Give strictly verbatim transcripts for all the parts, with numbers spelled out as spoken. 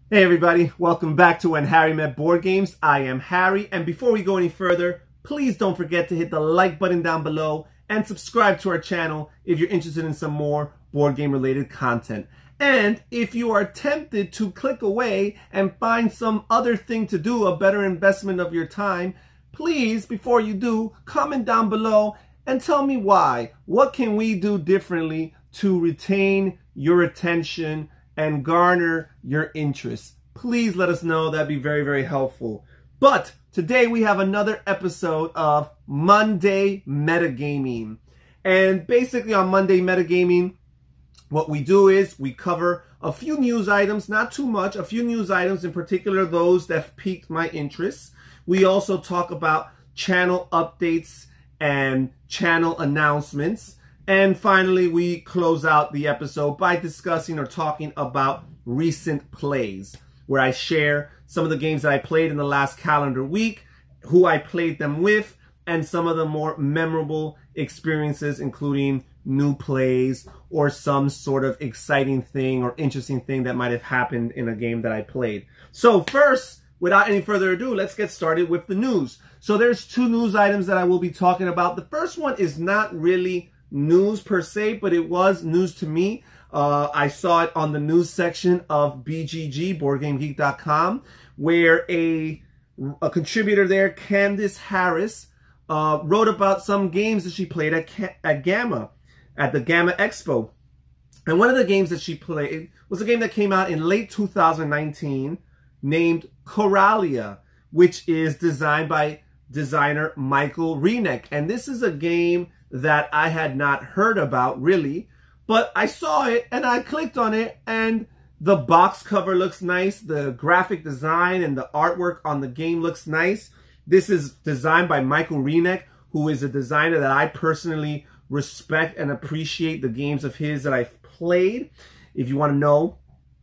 Hey everybody, welcome back to When Harry Met Board Games. I am Harry, and before we go any further, please don't forget to hit the like button down below and subscribe to our channel if you're interested in some more board game related content. And if you are tempted to click away and find some other thing to do, a better investment of your time, please, before you do, comment down below and tell me why. What can we do differently to retain your attention and garner your interest? Please let us know. That'd be very, very helpful. But today we have another episode of Monday Metagaming. And basically on Monday Metagaming, what we do is we cover a few news items, not too much, a few news items, in particular those that piqued my interest. We also talk about channel updates and channel announcements. And finally, we close out the episode by discussing or talking about recent plays, where I share some of the games that I played in the last calendar week, who I played them with, and some of the more memorable experiences, including new plays or some sort of exciting thing or interesting thing that might have happened in a game that I played. So first, without any further ado, let's get started with the news. So there's two news items that I will be talking about. The first one is not really news per se, but it was news to me. Uh, I saw it on the news section of B G G, board game geek dot com, where a, a contributor there, Candice Harris, uh, wrote about some games that she played at, at GAMA, at the GAMA Expo. And one of the games that she played was a game that came out in late two thousand nineteen named Coralia, which is designed by designer Michael Reenek. And this is a game that I had not heard about really, but I saw it and I clicked on it, and the box cover looks nice. The graphic design and the artwork on the game looks nice. This is designed by Michael Reenek, who is a designer that I personally respect and appreciate the games of his that I've played. If you want to know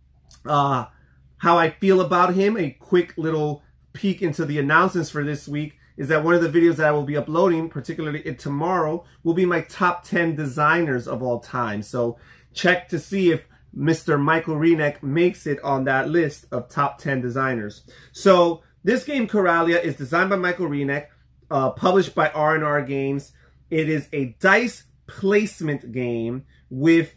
uh, how I feel about him, a quick little peek into the announcements for this week is that one of the videos that I will be uploading, particularly tomorrow, will be my top ten designers of all time. So check to see if Mister Michael Reenek makes it on that list of top ten designers. So this game, Coralia, is designed by Michael Reenek, uh, published by R and R Games. It is a dice placement game with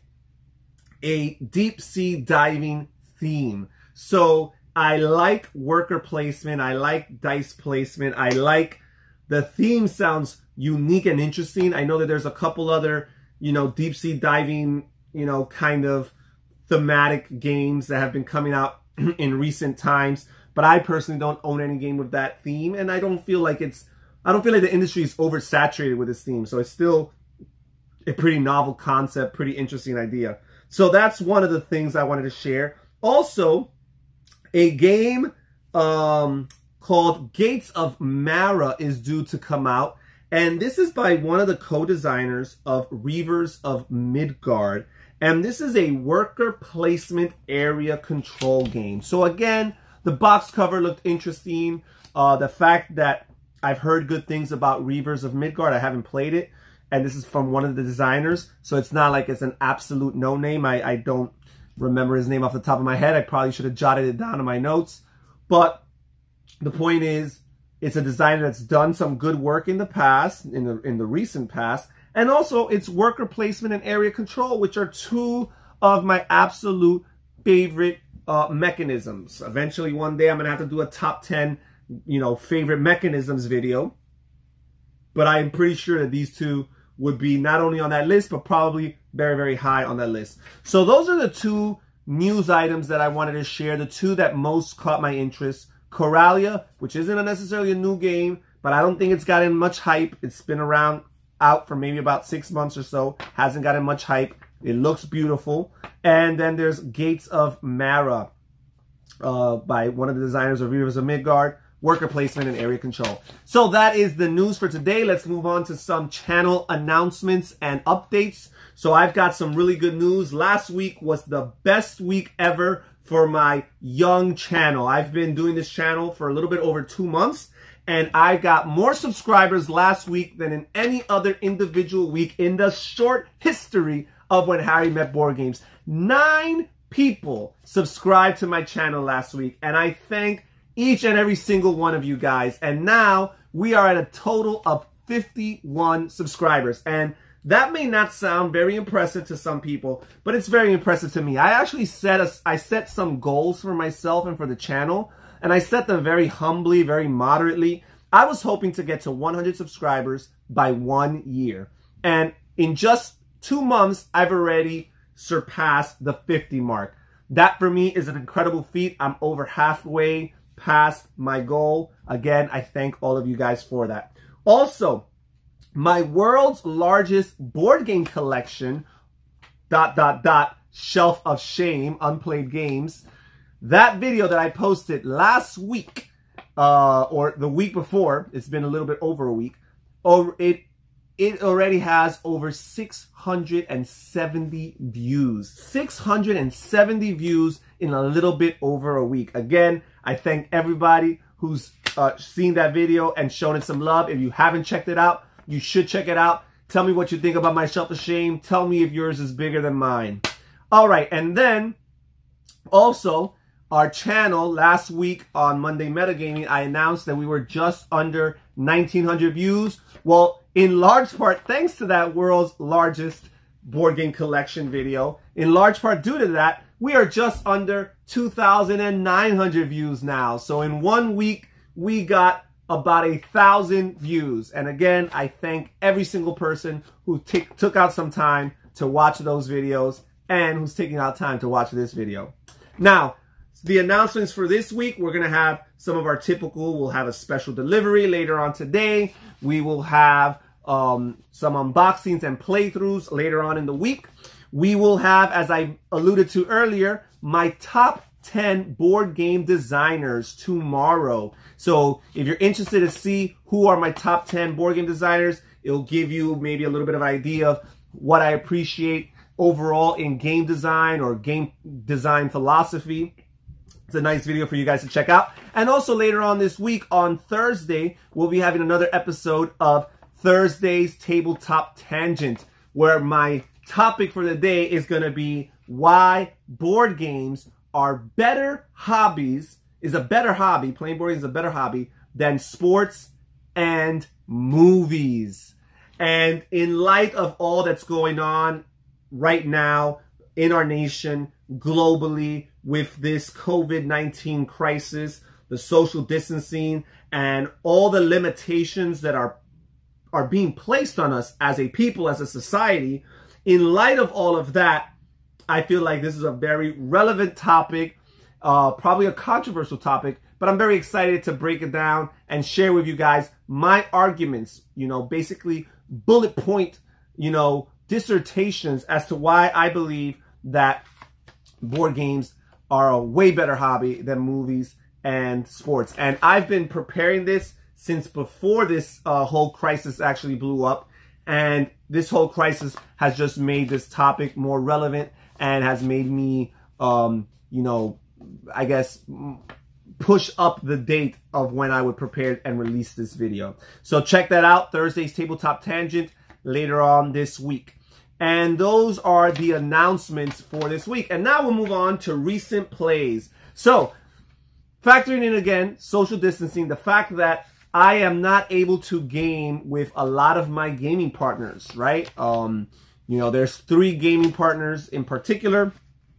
a deep sea diving theme. So I like worker placement. I like dice placement. I like the theme. Sounds unique and interesting. I know that there's a couple other, you know, deep sea diving, you know, kind of thematic games that have been coming out in recent times. But I personally don't own any game with that theme. And I don't feel like it's, I don't feel like the industry is oversaturated with this theme. So it's still a pretty novel concept, pretty interesting idea. So that's one of the things I wanted to share. Also, a game um, called Gates of Mara is due to come out. And this is by one of the co-designers of Reavers of Midgard. And this is a worker placement area control game. So again, the box cover looked interesting. Uh, the fact that I've heard good things about Reavers of Midgard, I haven't played it. And this is from one of the designers. So it's not like it's an absolute no-name. I, I don't remember his name off the top of my head. I probably should have jotted it down in my notes. But the point is, it's a designer that's done some good work in the past, in the in the recent past. And also, it's worker placement and area control, which are two of my absolute favorite uh, mechanisms. Eventually, one day, I'm going to have to do a top ten, you know, favorite mechanisms video. But I'm pretty sure that these two would be not only on that list, but probably very, very high on that list. So those are the two news items that I wanted to share, the two that most caught my interest. Coralia, which isn't necessarily a new game, but I don't think it's gotten much hype. It's been around, out for maybe about six months or so. Hasn't gotten much hype. It looks beautiful. And then there's Gates of Mara uh, by one of the designers of Reavers of Midgard. Worker placement and area control. So that is the news for today. Let's move on to some channel announcements and updates. So I've got some really good news. Last week was the best week ever for my young channel. I've been doing this channel for a little bit over two months, and I got more subscribers last week than in any other individual week in the short history of When Harry Met Board Games. nine people subscribed to my channel last week, and I thank each and every single one of you guys. And now we are at a total of fifty-one subscribers. And that may not sound very impressive to some people, but it's very impressive to me. I actually set a, I set some goals for myself and for the channel, and I set them very humbly, very moderately. I was hoping to get to one hundred subscribers by one year. And in just two months, I've already surpassed the fifty mark. That for me is an incredible feat. I'm over halfway past my goal. Again, I thank all of you guys for that. Also, my world's largest board game collection, dot, dot, dot, Shelf of Shame, Unplayed Games. That video that I posted last week, uh, or the week before, it's been a little bit over a week, or it it already has over six hundred seventy views. six hundred seventy views in a little bit over a week. Again, I thank everybody who's uh, seen that video and shown it some love. If you haven't checked it out, you should check it out. Tell me what you think about my Shelf of Shame. Tell me if yours is bigger than mine. All right, and then also our channel last week on Monday Metagaming, I announced that we were just under nineteen hundred views. Well, in large part, thanks to that world's largest board game collection video, in large part due to that, we are just under two thousand nine hundred views now. So in one week, we got about a thousand views. And again, I thank every single person who took out some time to watch those videos and who's taking out time to watch this video. Now, the announcements for this week, we're going to have some of our typical, we'll have a special delivery later on today. We will have um, some unboxings and playthroughs later on in the week. We will have, as I alluded to earlier, my top ten board game designers tomorrow. So if you're interested to see who are my top ten board game designers, it'll give you maybe a little bit of an idea of what I appreciate overall in game design or game design philosophy. It's a nice video for you guys to check out. And also later on this week, on Thursday, we'll be having another episode of Thursday's Tabletop Tangent, where my topic for the day is going to be why board games are better hobbies, is a better hobby, playing board games is a better hobby than sports and movies. And in light of all that's going on right now in our nation, globally, with this COVID nineteen crisis, the social distancing, and all the limitations that are, are being placed on us as a people, as a society, in light of all of that, I feel like this is a very relevant topic, uh, probably a controversial topic, but I'm very excited to break it down and share with you guys my arguments, you know, basically bullet point, you know, dissertations as to why I believe that board games are a way better hobby than movies and sports. And I've been preparing this since before this uh, whole crisis actually blew up. And this whole crisis has just made this topic more relevant and has made me, um, you know, I guess, push up the date of when I would prepare and release this video. So check that out, Thursday's Tabletop Tangent, later on this week. And those are the announcements for this week. And now we'll move on to recent plays. So, factoring in again, social distancing, the fact that I am not able to game with a lot of my gaming partners, right? Um, you know, there's three gaming partners in particular,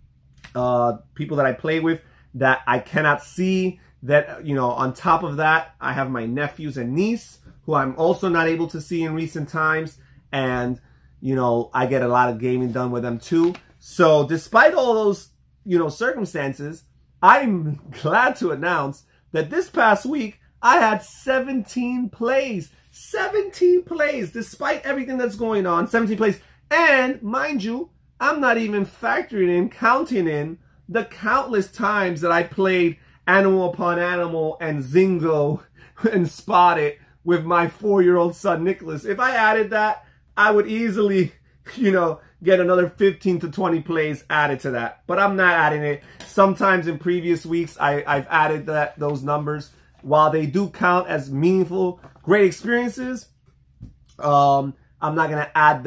uh, people that I play with that I cannot see. That, you know, on top of that, I have my nephews and niece who I'm also not able to see in recent times. And you know, I get a lot of gaming done with them too. So despite all those, you know, circumstances, I'm glad to announce that this past week, I had seventeen plays. seventeen plays, despite everything that's going on, seventeen plays. And mind you, I'm not even factoring in, counting in the countless times that I played Animal Upon Animal and Zingo and Spot It with my four-year-old son, Nicholas. If I added that, I would easily, you know, get another fifteen to twenty plays added to that. But I'm not adding it. Sometimes in previous weeks, I, I've added that those numbers. While they do count as meaningful, great experiences, um, I'm not going to add them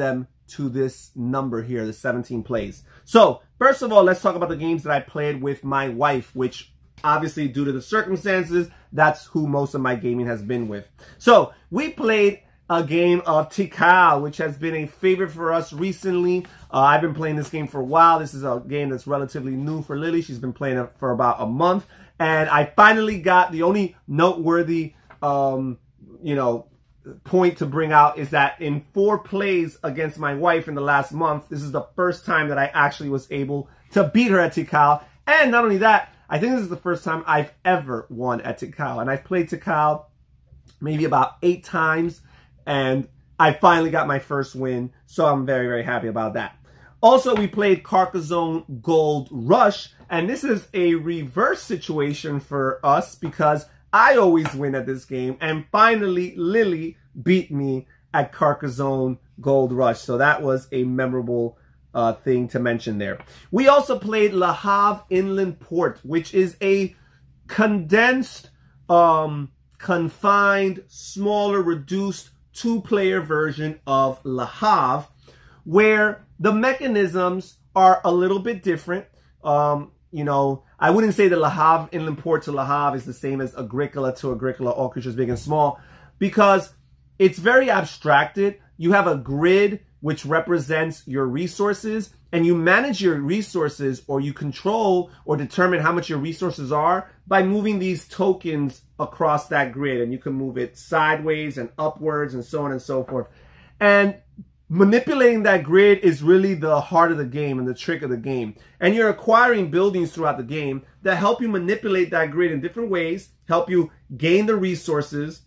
to this number here, the seventeen plays. So first of all, let's talk about the games that I played with my wife, which obviously due to the circumstances, that's who most of my gaming has been with. So we played a game of Tikal, which has been a favorite for us recently. Uh, I've been playing this game for a while. This is a game that's relatively new for Lily. She's been playing it for about a month. And I finally got the only noteworthy, um, you know, point to bring out is that in four plays against my wife in the last month, this is the first time that I actually was able to beat her at Tikal. And not only that, I think this is the first time I've ever won at Tikal. And I've played Tikal maybe about eight times. And I finally got my first win, so I'm very, very happy about that. Also, we played Carcassonne Gold Rush, and this is a reverse situation for us because I always win at this game, and finally Lily beat me at Carcassonne Gold Rush, so that was a memorable uh, thing to mention there. We also played Le Havre Inland Port, which is a condensed, um, confined, smaller, reduced two-player version of Le Havre, where the mechanisms are a little bit different. Um, you know, I wouldn't say that Le Havre Inland Port to Le Havre is the same as Agricola to Agricola, All Creatures Big and Small, because it's very abstracted. You have a grid which represents your resources, and you manage your resources, or you control or determine how much your resources are by moving these tokens across that grid. And you can move it sideways and upwards and so on and so forth. And manipulating that grid is really the heart of the game and the trick of the game. And you're acquiring buildings throughout the game that help you manipulate that grid in different ways, help you gain the resources.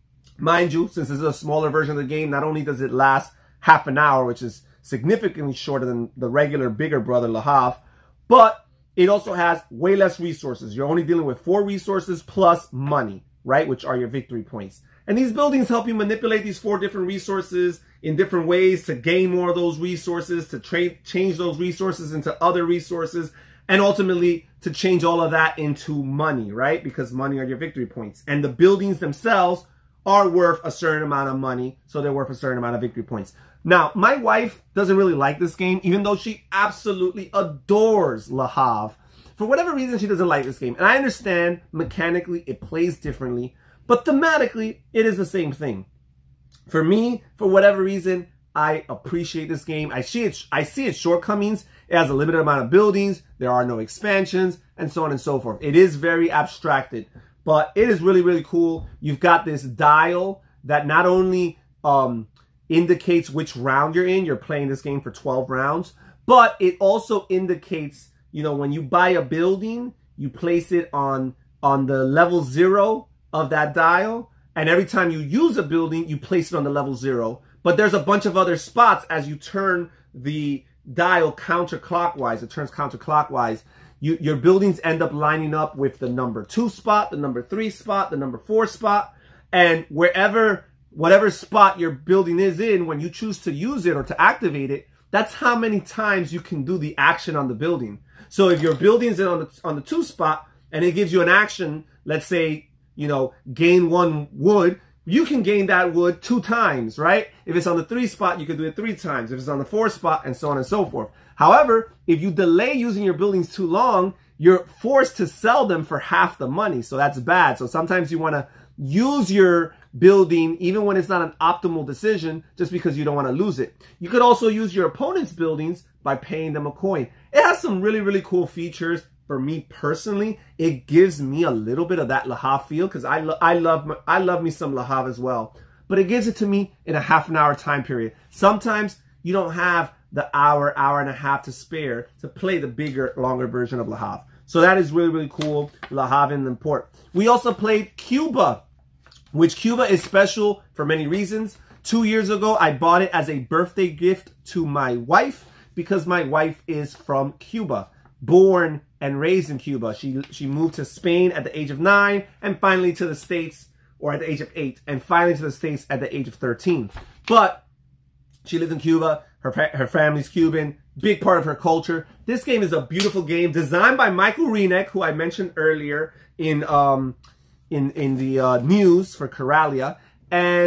Mind you, since this is a smaller version of the game, not only does it last half an hour, which is significantly shorter than the regular bigger brother Le Havre, but it also has way less resources. You're only dealing with four resources plus money, right? Which are your victory points. And these buildings help you manipulate these four different resources in different ways to gain more of those resources, to trade, change those resources into other resources, and ultimately to change all of that into money, right? Because money are your victory points. And the buildings themselves are worth a certain amount of money, so they're worth a certain amount of victory points. Now, my wife doesn't really like this game, even though she absolutely adores Le Havre. For whatever reason, she doesn't like this game. And I understand mechanically it plays differently, but thematically, it is the same thing. For me, for whatever reason, I appreciate this game. I see its, I see its shortcomings. It has a limited amount of buildings. There are no expansions, and so on and so forth. It is very abstracted, but it is really, really cool. You've got this dial that not only um, indicates which round you're in. You're playing this game for twelve rounds, but it also indicates, you know, when you buy a building, you place it on, on the level zero of that dial. And every time you use a building, you place it on the level zero. But there's a bunch of other spots as you turn the dial counterclockwise. It turns counterclockwise. You, your buildings end up lining up with the number two spot, the number three spot, the number four spot. And wherever, whatever spot your building is in, when you choose to use it or to activate it, that's how many times you can do the action on the building. So if your building's in on the, on the two spot and it gives you an action, let's say, you know, gain one wood, you can gain that wood two times, right? If it's on the three spot, you can do it three times. If it's on the four spot, and so on and so forth. However, if you delay using your buildings too long, you're forced to sell them for half the money. So that's bad. So sometimes you want to use your building even when it's not an optimal decision, just because you don't want to lose it. You could also use your opponent's buildings by paying them a coin. It has some really, really cool features. For me personally, it gives me a little bit of that Le Havre feel, because I, lo I, love I love me some Le Havre as well. But it gives it to me in a half an hour time period. Sometimes you don't have the hour, hour and a half to spare to play the bigger, longer version of Le Havre. So that is really, really cool, Le Havre Inland Port. We also played Cuba, which Cuba is special for many reasons. Two years ago, I bought it as a birthday gift to my wife because my wife is from Cuba, born and raised in Cuba. She, she moved to Spain at the age of nine and finally to the States, or at the age of eight, and finally to the States at the age of thirteen. But she lived in Cuba. Her, her family's Cuban, big part of her culture. This game is a beautiful game designed by Michael Rieneck, who I mentioned earlier in um, in, in the uh, news for Coralia. And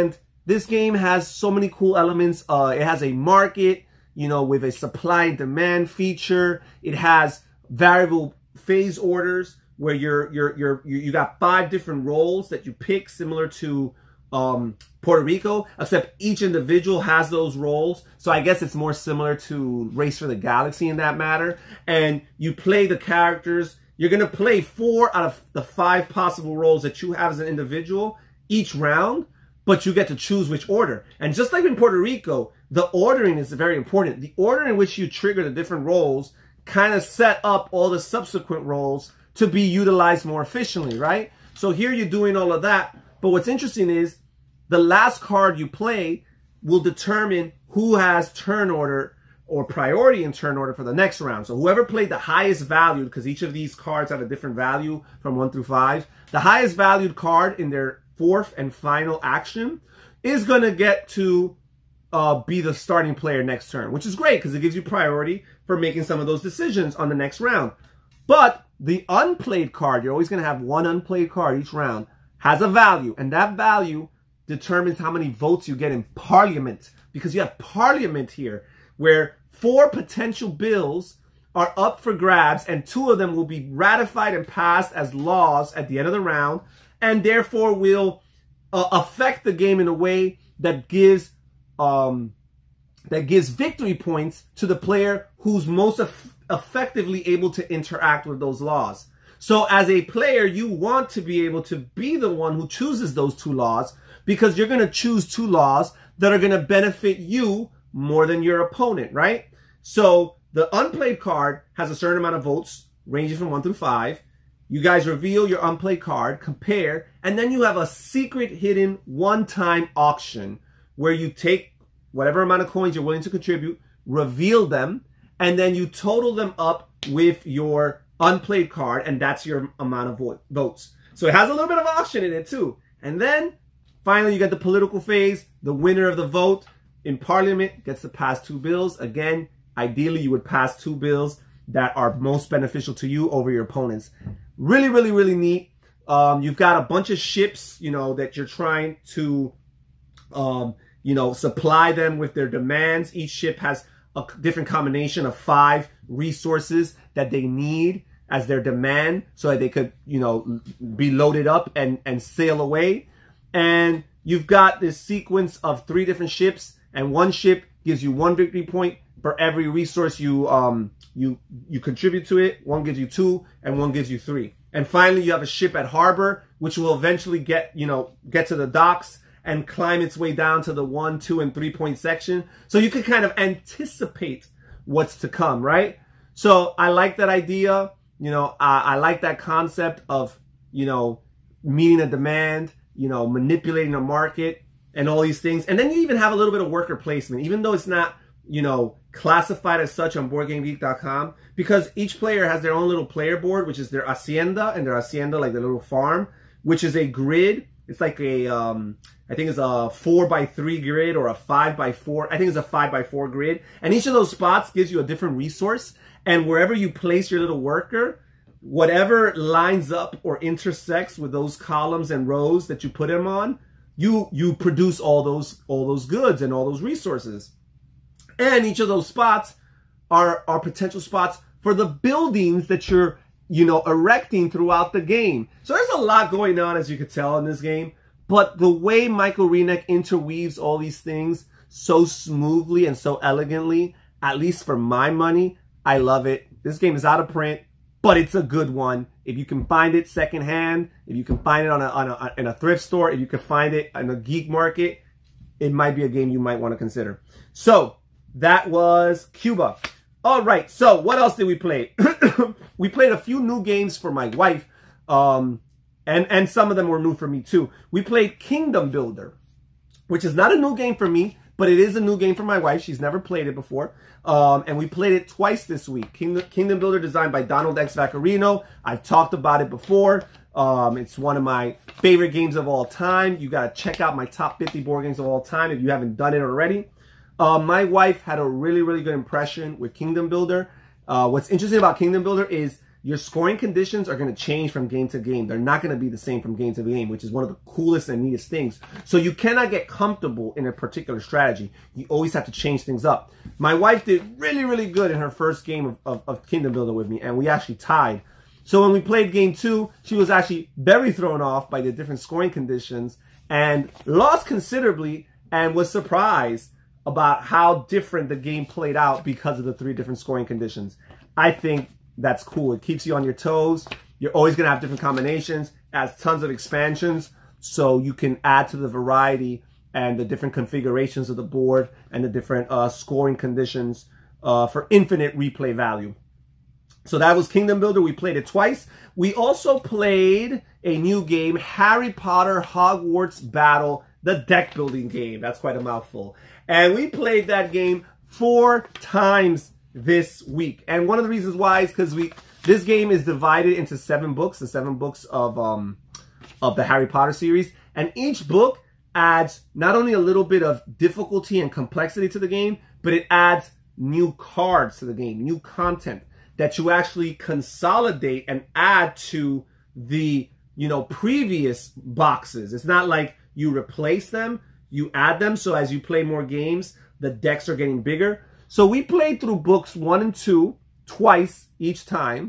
this game has so many cool elements. Uh, it has a market, you know, with a supply and demand feature. It has variable phase orders where you're you're you're you, you got five different roles that you pick, similar to um, Puerto Rico, except each individual has those roles. So I guess it's more similar to Race for the Galaxy in that matter. And you play the characters. You're gonna play four out of the five possible roles that you have as an individual each round, but you get to choose which order. And just like in Puerto Rico, the ordering is very important. The order in which you trigger the different roles kind of set up all the subsequent roles to be utilized more efficiently, right? So here you're doing all of that. But what's interesting is the last card you play will determine who has turn order or priority in turn order for the next round. So whoever played the highest value, because each of these cards have a different value from one through five, the highest valued card in their fourth and final action is going to get to uh, be the starting player next turn, which is great because it gives you priority for making some of those decisions on the next round. But the unplayed card, you're always going to have one unplayed card each round, has a value, and that value determines how many votes you get in Parliament, because you have Parliament here, where four potential bills are up for grabs, and two of them will be ratified and passed as laws at the end of the round, and therefore will uh, affect the game in a way that gives um, that gives victory points to the player who's most eff effectively able to interact with those laws. So as a player, you want to be able to be the one who chooses those two laws, because you're going to choose two laws that are going to benefit you more than your opponent, right? So the unplayed card has a certain amount of votes, ranging from one through five. You guys reveal your unplayed card, compare, and then you have a secret hidden one-time auction where you take whatever amount of coins you're willing to contribute, reveal them, and then you total them up with your unplayed card, and that's your amount of vo votes. So it has a little bit of auction in it too. And then finally you get the political phase. The winner of the vote in Parliament gets to pass two bills. Again, ideally you would pass two bills that are most beneficial to you over your opponents. Really, really, really neat. Um, you've got a bunch of ships, you know, that you're trying to, um, you know, supply them with their demands. Each ship has a different combination of five resources that they need as their demand so that they could, you know, be loaded up and, and sail away. And you've got this sequence of three different ships, and one ship gives you one victory point for every resource you um you you contribute to it. One gives you two, and one gives you three. And finally, you have a ship at harbor, which will eventually get, you know, get to the docks and climb its way down to the one, two, and three point section. So you can kind of anticipate what's to come, right? So I like that idea. You know, I, I like that concept of, you know, meeting a demand, you know, manipulating a market and all these things. And then you even have a little bit of worker placement, even though it's not, you know, classified as such on board game geek dot com, because each player has their own little player board, which is their hacienda, and their hacienda, like their little farm, which is a grid. It's like a, um, I think it's a four by three grid or a five by four. I think it's a five by four grid. And each of those spots gives you a different resource. And wherever you place your little worker, whatever lines up or intersects with those columns and rows that you put them on, you, you produce all those, all those goods and all those resources. And each of those spots are, are potential spots for the buildings that you're, you know, erecting throughout the game. So there's a lot going on, as you could tell, in this game. But the way Michael Rieneck interweaves all these things so smoothly and so elegantly, at least for my money, I love it. This game is out of print, but it's a good one. If you can find it secondhand, if you can find it on a, on a, in a thrift store, if you can find it in a geek market, it might be a game you might want to consider. So that was Cuba. All right, so what else did we play? We played a few new games for my wife, um, and, and some of them were new for me too. We played Kingdom Builder, which is not a new game for me, but it is a new game for my wife. She's never played it before, um, and we played it twice this week. Kingdom, Kingdom Builder, designed by Donald X. Vaccarino. I've talked about it before. Um, it's one of my favorite games of all time. You got to check out my top fifty board games of all time if you haven't done it already. Uh, my wife had a really, really good impression with Kingdom Builder. Uh, what's interesting about Kingdom Builder is your scoring conditions are going to change from game to game. They're not going to be the same from game to game, which is one of the coolest and neatest things. So you cannot get comfortable in a particular strategy. You always have to change things up. My wife did really, really good in her first game of, of, of Kingdom Builder with me, and we actually tied. So when we played game two, she was actually very thrown off by the different scoring conditions and lost considerably and was surprised about how different the game played out because of the three different scoring conditions. I think that's cool. It keeps you on your toes. You're always going to have different combinations. It has tons of expansions, so you can add to the variety and the different configurations of the board and the different uh, scoring conditions uh, for infinite replay value. So that was Kingdom Builder. We played it twice. We also played a new game, Harry Potter Hogwarts Battle, the deck building game. That's quite a mouthful. And we played that game four times this week. And one of the reasons why is because we this game is divided into seven books, the seven books of um of the Harry Potter series. And each book adds not only a little bit of difficulty and complexity to the game, but it adds new cards to the game, new content that you actually consolidate and add to the, you know, previous boxes. It's not like you replace them, you add them. So as you play more games, the decks are getting bigger. So we played through books one and two twice each time.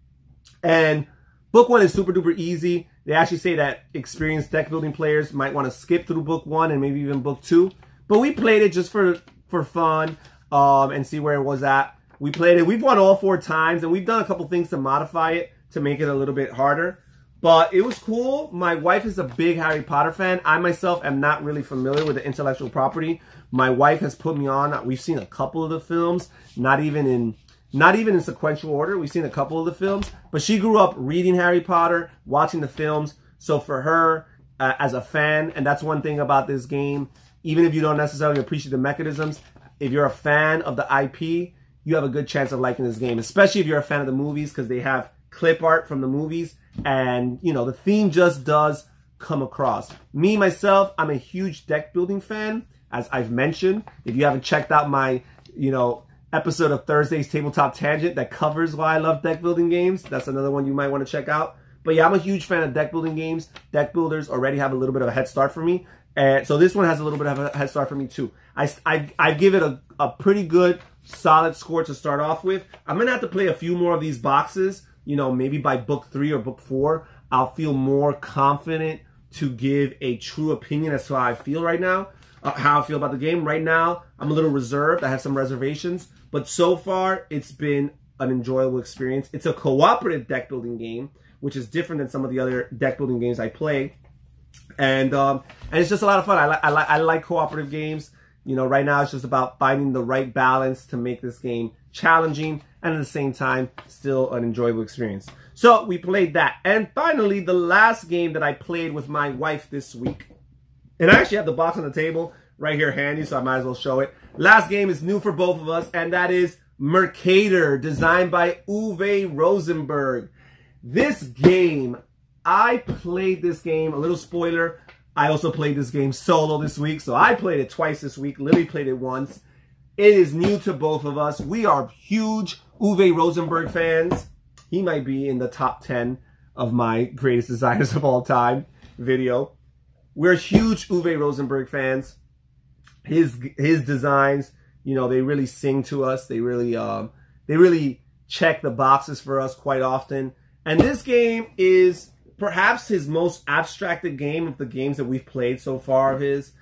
And book one is super duper easy. They actually say that experienced deck building players might want to skip through book one and maybe even book two. But we played it just for, for fun um, and see where it was at. We played it. We've won all four times, and we've done a couple things to modify it to make it a little bit harder. But it was cool. My wife is a big Harry Potter fan. I myself am not really familiar with the intellectual property. My wife has put me on. We've seen a couple of the films, not even in not even in sequential order. We've seen a couple of the films, but she grew up reading Harry Potter, watching the films. So for her, uh, as a fan, and that's one thing about this game, even if you don't necessarily appreciate the mechanisms, if you're a fan of the I P, you have a good chance of liking this game, especially if you're a fan of the movies, because they have clip art from the movies, and you know the theme just does come across. Me myself, I'm a huge deck building fan, as I've mentioned. If you haven't checked out my, you know, episode of Thursday's Tabletop Tangent that covers why I love deck building games, that's another one you might want to check out. But yeah, I'm a huge fan of deck building games. Deck builders already have a little bit of a head start for me, and so this one has a little bit of a head start for me too. I I, I give it a, a pretty good solid score to start off with. I'm gonna have to play a few more of these boxes. You know, maybe by book three or book four, I'll feel more confident to give a true opinion as to how I feel right now, uh, how I feel about the game. Right now, I'm a little reserved. I have some reservations, but so far, it's been an enjoyable experience. It's a cooperative deck building game, which is different than some of the other deck building games I play, and um, and it's just a lot of fun. I like I like I like cooperative games. You know, right now it's just about finding the right balance to make this game challenging and at the same time still an enjoyable experience. So we played that. And finally, the last game that I played with my wife this week. And I actually have the box on the table right here handy, so I might as well show it. Last game is new for both of us, and that is Mercator, designed by Uwe Rosenberg. This game, I played this game, a little spoiler, I also played this game solo this week, so I played it twice this week. Lily played it once. It is new to both of us. We are huge Uwe Rosenberg fans. He might be in the top ten of my greatest designers of all time video. We're huge Uwe Rosenberg fans. His his designs, you know, they really sing to us. They really um they really check the boxes for us quite often. And this game is perhaps his most abstracted game of the games that we've played so far of his.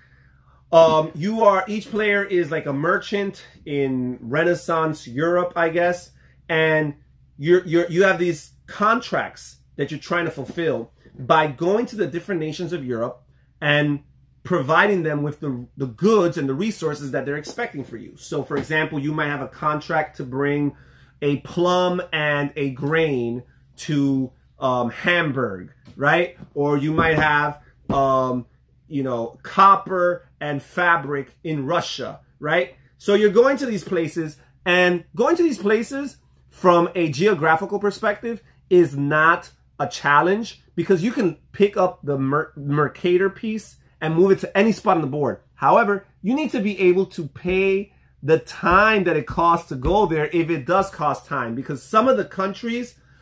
Um, you are, each player is like a merchant in Renaissance Europe, I guess. And you're, you're, you have these contracts that you're trying to fulfill by going to the different nations of Europe and providing them with the, the goods and the resources that they're expecting for you. So for example, you might have a contract to bring a plum and a grain to Um, Hamburg, right? Or you might have, um, you know, copper and fabric in Russia, right? So you're going to these places, and going to these places from a geographical perspective is not a challenge because you can pick up the Mer Mercator piece and move it to any spot on the board. However, you need to be able to pay the time that it costs to go there if it does cost time, because some of the countries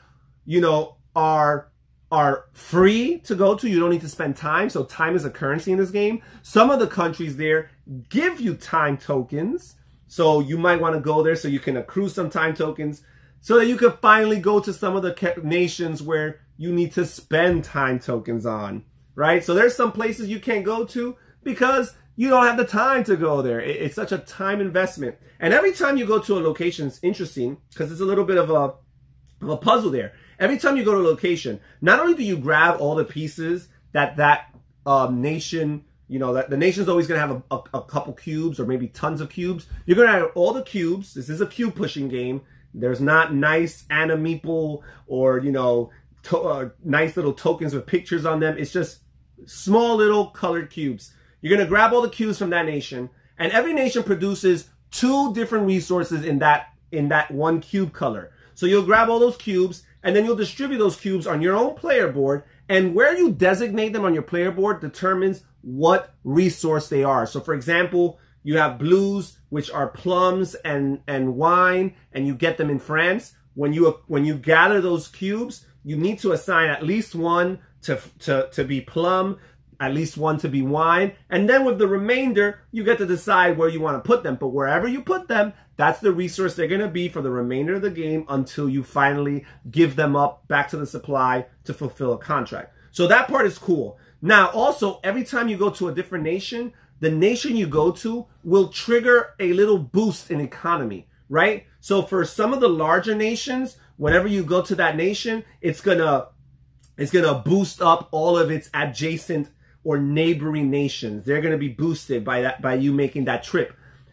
you know, are are free to go to. You don't need to spend time. So time is a currency in this game. Some of the countries there give you time tokens. So you might want to go there so you can accrue some time tokens so that you can finally go to some of the nations where you need to spend time tokens on, right? So there's some places you can't go to because you don't have the time to go there. It's such a time investment. And every time you go to a location, it's interesting because it's a little bit of a, of a puzzle there. Every time you go to a location, not only do you grab all the pieces that that um, nation, you know, that the nation's always going to have a, a, a couple cubes or maybe tons of cubes. You're going to have all the cubes. This is a cube pushing game. There's not nice Anna Meeple or, you know, to, uh, nice little tokens with pictures on them. It's just small little colored cubes. You're going to grab all the cubes from that nation, and every nation produces two different resources in that in that one cube color. So you'll grab all those cubes, and then you'll distribute those cubes on your own player board, and where you designate them on your player board determines what resource they are. So for example, you have blues, which are plums and, and wine, and you get them in France. When you, when you gather those cubes, you need to assign at least one to, to, to be plum, at least one to be wine, and then with the remainder, you get to decide where you want to put them. But wherever you put them, that's the resource they're going to be for the remainder of the game until you finally give them up back to the supply to fulfill a contract. So that part is cool. Now, also, every time you go to a different nation, the nation you go to will trigger a little boost in economy, right? So for some of the larger nations, whenever you go to that nation, it's going to it's going to boost up all of its adjacent or neighboring nations. They're going to be boosted by that, by you making that trip.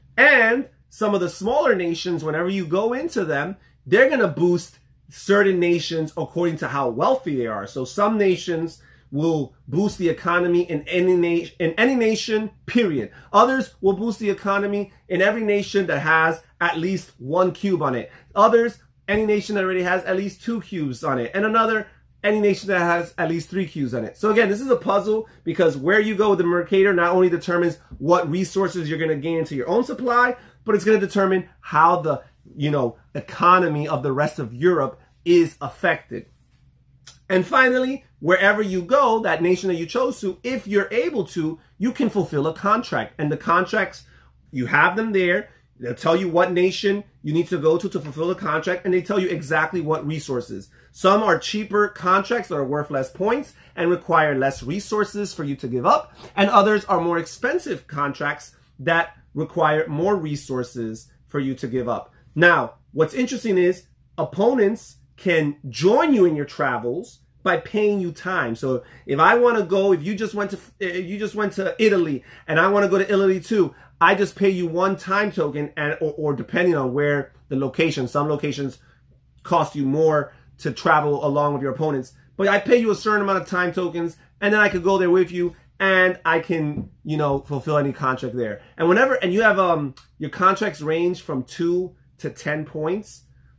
And some of the smaller nations, whenever you go into them, they're going to boost certain nations according to how wealthy they are. So some nations will boost the economy in any nation, in any nation, period. Others will boost the economy in every nation that has at least one cube on it. Others, any nation that already has at least two cubes on it. And another, any nation that has at least three cubes on it. So again, this is a puzzle because where you go with the Mercator not only determines what resources you're going to gain into your own supply, but it's going to determine how the, you know, economy of the rest of Europe is affected. And finally, wherever you go, that nation that you chose to, if you're able to, you can fulfill a contract. And the contracts, you have them there. They'll tell you what nation you need to go to to fulfill the contract, and they tell you exactly what resources. Some are cheaper contracts that are worth less points and require less resources for you to give up, and others are more expensive contracts that require more resources for you to give up. Now, what's interesting is opponents can join you in your travels by paying you time. So if I want to go, if you just went to if you just went to Italy and I want to go to Italy too, I just pay you one time token, and or, or depending on where the location, some locations cost you more to travel along with your opponents, but I pay you a certain amount of time tokens, and then I could go there with you, and I can, you know, fulfill any contract there. And whenever, and you have um your contracts range from two to ten points,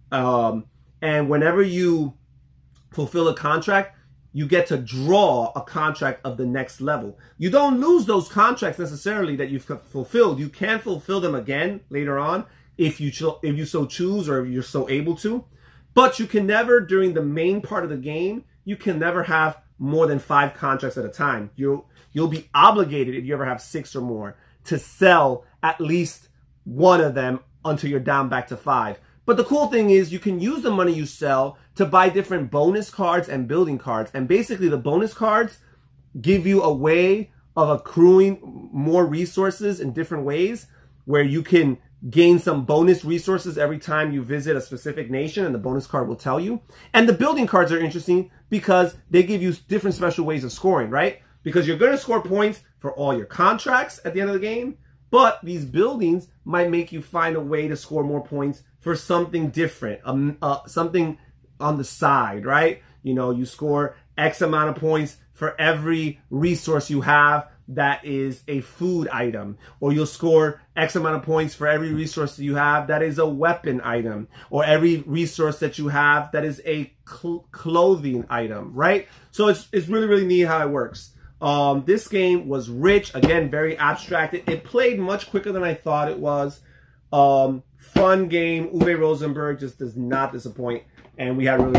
um, and whenever you fulfill a contract, you get to draw a contract of the next level. You don't lose those contracts necessarily that you've fulfilled. You can fulfill them again later on if you if you so choose or if you're so able to. But you can never, during the main part of the game, you can never have more than five contracts at a time. You'll you'll be obligated, if you ever have six or more, to sell at least one of them until you're down back to five. But the cool thing is you can use the money you sell to buy different bonus cards and building cards. And basically the bonus cards give you a way of accruing more resources in different ways where you can gain some bonus resources every time you visit a specific nation, and the bonus card will tell you. And the building cards are interesting because they give you different special ways of scoring, right? Because you're going to score points for all your contracts at the end of the game, but these buildings might make you find a way to score more points for something different, um, uh, something on the side, right? You know, you score X amount of points for every resource you have that is a food item, or you'll score X amount of points for every resource that you have that is a weapon item, or every resource that you have that is a cl clothing item, right? So it's, it's really, really neat how it works. Um, this game was rich, again, very abstracted. It played much quicker than I thought it was. Um, fun game. Uwe Rosenberg just does not disappoint, and we had really, really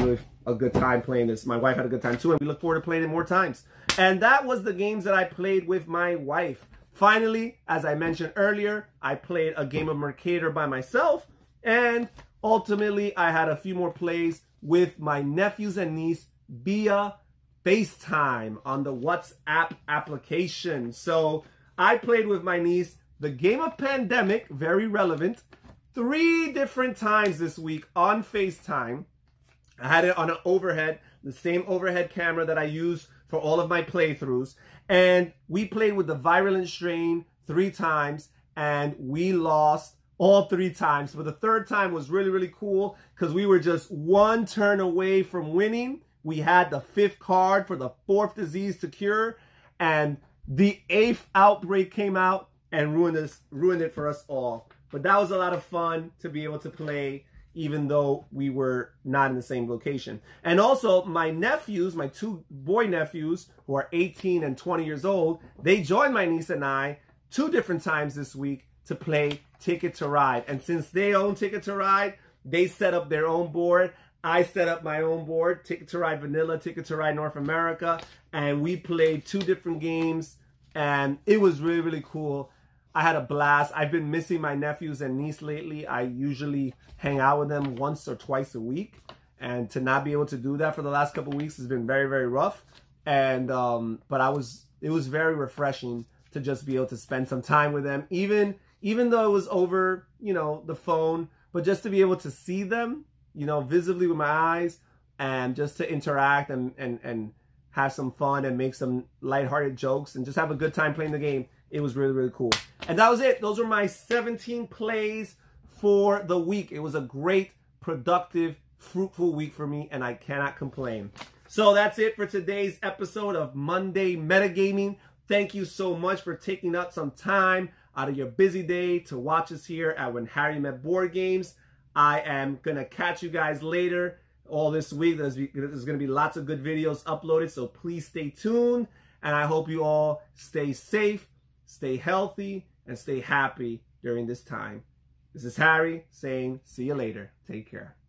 a good time playing this. My wife had a good time too, and we look forward to playing it more times. And that was the games that I played with my wife. Finally, as I mentioned earlier, I played a game of Mercator by myself, and ultimately I had a few more plays with my nephews and niece via FaceTime on the WhatsApp application. So I played with my niece the game of Pandemic, very relevant, three different times this week on FaceTime. I had it on an overhead, the same overhead camera that I use for all of my playthroughs. And we played with the Virulent Strain three times, and we lost all three times. But the third time was really, really cool because we were just one turn away from winning. We had the fifth card for the fourth disease to cure, and the eighth outbreak came out and ruined us, ruined it for us all. But that was a lot of fun to be able to play, even though we were not in the same location. And also, my nephews, my two boy nephews, who are eighteen and twenty years old, they joined my niece and I two different times this week to play Ticket to Ride. And since they own Ticket to Ride, they set up their own board. I set up my own board, Ticket to Ride Vanilla, Ticket to Ride North America, and we played two different games, and it was really, really cool. I had a blast. I've been missing my nephews and niece lately. I usually hang out with them once or twice a week. And to not be able to do that for the last couple of weeks has been very, very rough. And um, but I was it was very refreshing to just be able to spend some time with them, even even though it was over, you know, the phone, but just to be able to see them, you know, visibly with my eyes, and just to interact and and and have some fun and make some lighthearted jokes and just have a good time playing the game. It was really, really cool. And that was it. Those were my seventeen plays for the week. It was a great, productive, fruitful week for me, and I cannot complain. So that's it for today's episode of Monday Metagaming. Thank you so much for taking up some time out of your busy day to watch us here at When Harry Met Board Games. I am going to catch you guys later all this week. There's, there's going to be lots of good videos uploaded, so please stay tuned. And I hope you all stay safe, stay healthy, and stay happy during this time. This is Harry saying, see you later. Take care.